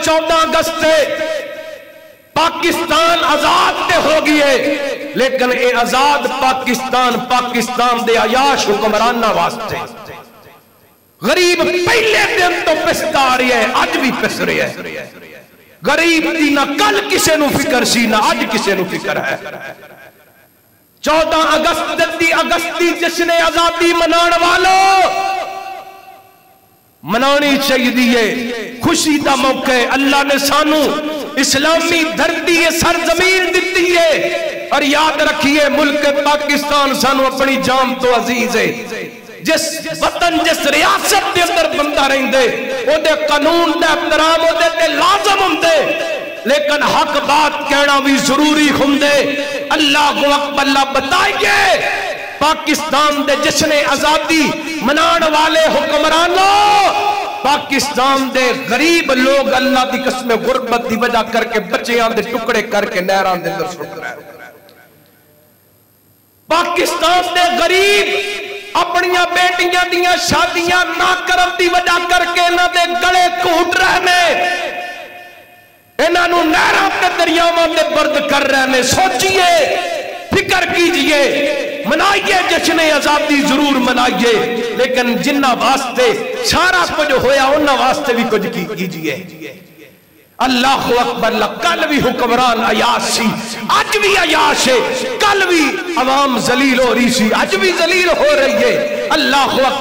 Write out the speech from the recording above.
14 اگست سے پاکستان آزاد تے ہو گئے، لیکن اے آزاد پاکستان دے عیاش حکمرانہ واسطے غریب پہلے دن تو پستا آ رہی ہے، آج بھی پس رہی ہے۔ غریب دی نہ کل کسے نو فکر سی نہ آج کسے نو فکر ہے۔ 14 اگست دی جشن آزادی منان والو منانی چاہیے، خوشی دا موقع ہے۔ اللہ نے سانو اسلامی دھرتی سرزمین دیتی ہے، اور یاد رکھیے ملک پاکستان سانو اپنی جان تو عزیز ہے۔ جس وطن جس ریاست دے اندر بندہ رہیں دے او دے قانون دے احترام او دے لازم ہوں دے، لیکن حق بات کہنا بھی ضروری ہوں دے۔ اللہ اکبر، اللہ بتائیے پاکستان دے جشن آزادی منان والے حکمرانوں، پاکستان دے غریب لوگ اللہ دی قسم غربت دی وجہ کر کے بچیاں دے ٹکڑے کر کے نہران دے اندر سٹ رہے ہیں۔ پاکستان دے غریب اپنیاں بیٹیاں دیاں شادیاں نہ کرن دی وجہ کر کے انہاں دے گلے گھٹ رہے ہیں، انہاں نوں نہراں تے دریاواں تے برد کر رہے ہیں۔ سوچئے، فکر کیجئے، منائیے جشن آزادی ضرور منائیے، لیکن جنہ واسطے سارا کچھ ہویا انہاں واسطے بھی کچھ کیجئے۔ اللہ اکبر، کل بھی حکمران عیاش سی، آج بھی عیاش ہے، کل بھی عوام ذلیل ہو رہی سی، آج بھی ذلیل ہو رہی ہے۔ اللہ اکبر۔